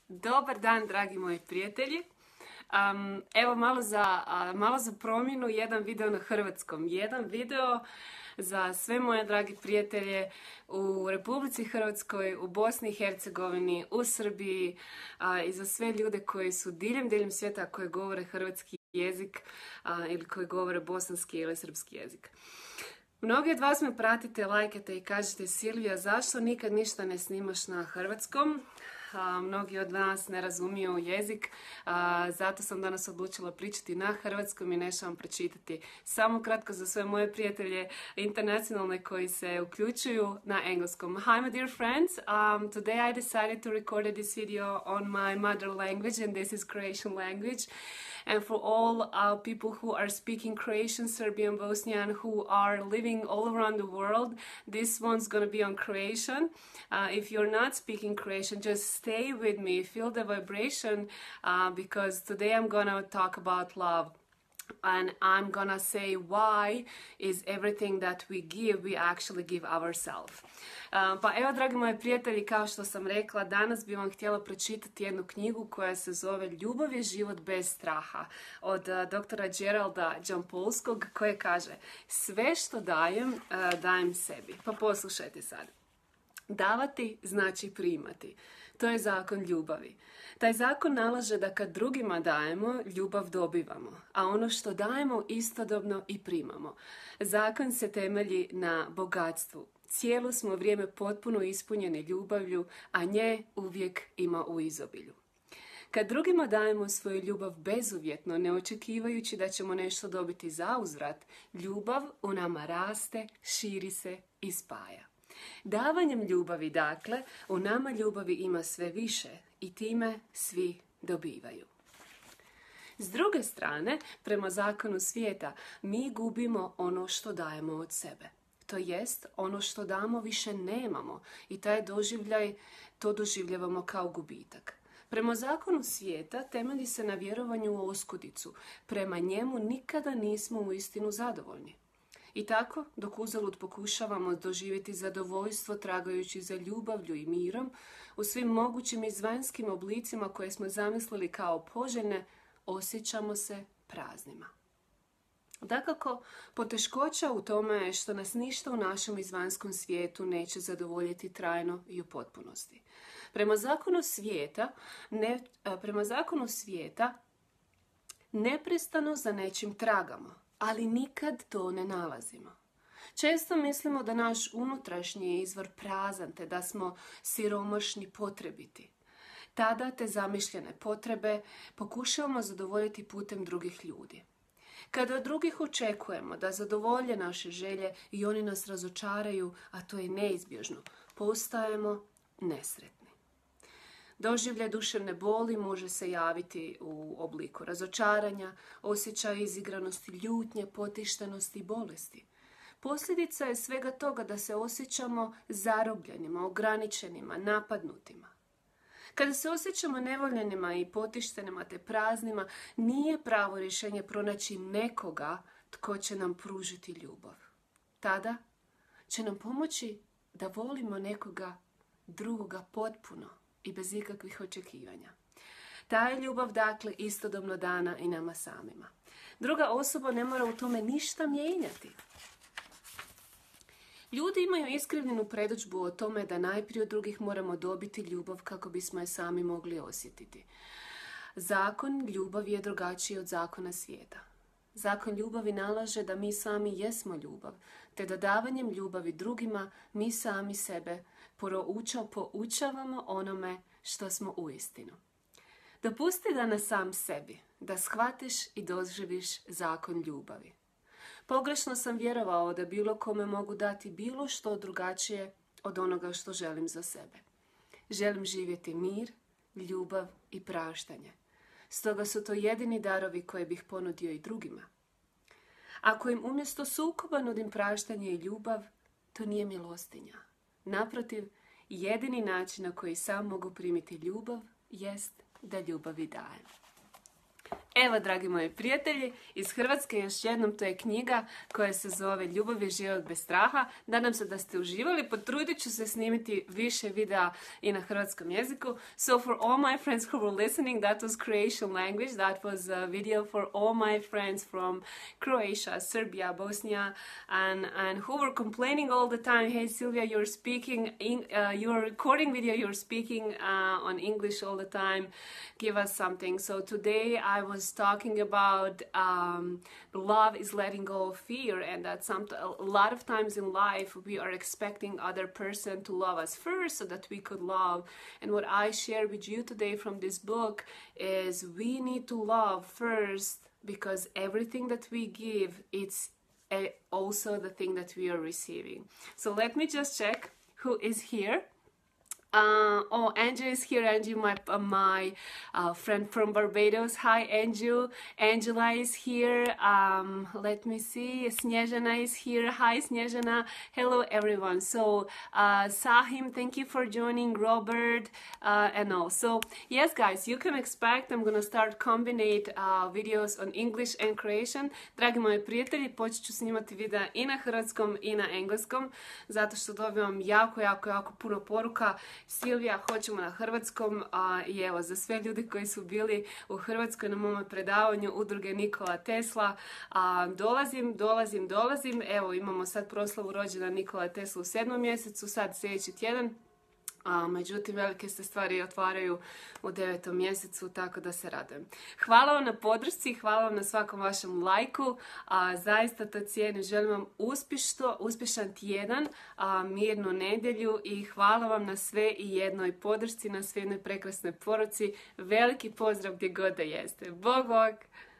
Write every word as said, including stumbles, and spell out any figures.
Dobar dan, dragi moji prijatelji. Um, evo malo za, uh, malo za promjenu, jedan video na hrvatskom. Jedan video za sve moje dragi prijatelje u Republici Hrvatskoj, u Bosni i Hercegovini, u Srbiji uh, i za sve ljude koji su diljem, diljem svijeta koji govore hrvatski jezik uh, ili koji govore bosanski ili srpski jezik. Mnogi od vas me pratite, lajkate i kažete: Silvija, zašto nikad ništa ne snimaš na hrvatskom? A, mnogi od nas ne razumiju jezik, a, zato sam danas odlučila pričati na hrvatskom i nešto vam pročitati. Samo kratko za sve moje prijatelje internacionalne koji se uključuju na engleskom. Hi my dear friends, um, today I decided to record this video on my mother language, and this is Croatian language. And for all uh, people who are speaking Croatian, Serbian, Bosnian, who are living all around the world, this one's gonna be on Croatian. Uh, if you're not speaking Croatian, just stay with me, feel the vibration, uh, because today I'm gonna talk about love. And I'm gonna say why is everything that we give, we actually give ourselves. Uh, pa evo, dragi moji prijatelji, kao što sam rekla, danas bi vam htjela pročitati jednu knjigu koja se zove Ljubav je život bez straha od uh, doktora Geralda Jampolskog, koje kaže: sve što dajem, uh, dajem sebi. Pa poslušajte sad. Davati znači primati. To je zakon ljubavi. Taj zakon nalaže da kad drugima dajemo, ljubav dobivamo, a ono što dajemo istodobno i primamo. Zakon se temelji na bogatstvu. Cijelo smo vrijeme potpuno ispunjeni ljubavlju, a nje uvijek ima u izobilju. Kad drugima dajemo svoju ljubav bezuvjetno, ne očekivajući da ćemo nešto dobiti zauzvrat, ljubav u nama raste, širi se i spaja. Davanjem ljubavi, dakle, u nama ljubavi ima sve više i time svi dobivaju. S druge strane, prema zakonu svijeta, mi gubimo ono što dajemo od sebe. To jest, ono što damo više nemamo i taj doživljaj, to doživljavamo kao gubitak. Prema zakonu svijeta temelji se na vjerovanju u oskudicu. Prema njemu nikada nismo uistinu zadovoljni. I tako, dok uzalud pokušavamo doživjeti zadovoljstvo tragajući za ljubavlju i mirom, u svim mogućim izvanjskim oblicima koje smo zamislili kao poželjne, osjećamo se praznima. Dakako, poteškoća u tome je što nas ništa u našem izvanjskom svijetu neće zadovoljiti trajno i u potpunosti. Prema zakonu svijeta, ne, prema zakonu svijeta neprestano za nečim tragamo, ali nikad to ne nalazimo. Često mislimo da naš unutrašnji je izvor prazan, te da smo siromašni potrebiti. Tada te zamišljene potrebe pokušavamo zadovoljiti putem drugih ljudi. Kada od drugih očekujemo da zadovolje naše želje i oni nas razočaraju, a to je neizbježno, postajemo nesretni. Doživljaj duševne boli može se javiti u obliku razočaranja, osjećaja izigranosti, ljutnje, potištenosti i bolesti. Posljedica je svega toga da se osjećamo zarobljenima, ograničenima, napadnutima. Kada se osjećamo nevoljenima i potištenima te praznima, nije pravo rješenje pronaći nekoga tko će nam pružiti ljubav. Tada će nam pomoći da volimo nekoga drugoga potpuno i bez ikakvih očekivanja. Ta je ljubav, dakle, istodobno dana i nama samima. Druga osoba ne mora u tome ništa mijenjati. Ljudi imaju iskrivljenu predodžbu o tome da najprije od drugih moramo dobiti ljubav kako bismo je sami mogli osjetiti. Zakon ljubavi je drugačiji od zakona svijeta. Zakon ljubavi nalaže da mi sami jesmo ljubav, te da davanjem ljubavi drugima mi sami sebe poučavamo onome što smo uistinu. Dopusti da na sam sebi, da shvatiš i doživiš zakon ljubavi. Pogrešno sam vjerovao da bilo kome mogu dati bilo što drugačije od onoga što želim za sebe. Želim živjeti mir, ljubav i praštanje. Stoga su to jedini darovi koje bih ponudio i drugima. Ako im umjesto sukoba nudim praštanje i ljubav, to nije milostinja. Naprotiv, jedini način na koji sam mogu primiti ljubav jest da ljubavi dajem. Evo, dragi moji prijatelji, iz Hrvatske još jednom, to je knjiga koja se zove Ljubav je život bez straha. Nadam se da ste uživali, potrudit ću se snimiti više videa i na hrvatskom jeziku. So for all my friends who were listening, that was Croatian language. That was a video for all my friends from Croatia, Serbia, Bosnia, and, and who were complaining all the time, hey Silvia, you're speaking, in, uh, you're recording video, you're speaking uh, on English all the time. Give us something. So today I was talking about um, love is letting go of fear, and that some, a lot of times in life we are expecting other person to love us first so that we could love. And what I share with you today from this book is we need to love first, because everything that we give, it's a, also the thing that we are receiving. So let me just check who is here. Uh, oh, Andrew is here. Andrew, my uh, my uh, friend from Barbados. Hi, Andrew. Angela is here. Um, let me see. Snezhana is here. Hi, Snezhana. Hello, everyone. So, uh, Sahim, thank you for joining. Robert, uh, and all. So, yes, guys, you can expect I'm gonna start combinate uh, videos on English and Croatian. Dragi moji prijatelji, počet ću snimati videa i na hrvatskom i na engleskom, zato što dobivam jako, jako, jako puno poruka. Silvija, hoćemo na hrvatskom, a, i evo, za sve ljudi koji su bili u Hrvatskoj na mom predavanju udruge Nikola Tesla, a, dolazim, dolazim, dolazim, evo, imamo sad proslavu rođena Nikola Tesla u sedmom mjesecu, sad sljedeći tjedan. A, međutim, velike se stvari otvaraju u devetom mjesecu, tako da se radujem. Hvala vam na podršci, hvala vam na svakom vašem lajku, a, zaista to cijenim. Želim vam uspješno, uspješan tjedan, a, mirnu nedjelju i hvala vam na sve i jednoj podršci, na sve jednoj prekrasnoj poruci. Veliki pozdrav gdje god da jeste. Bog, bog!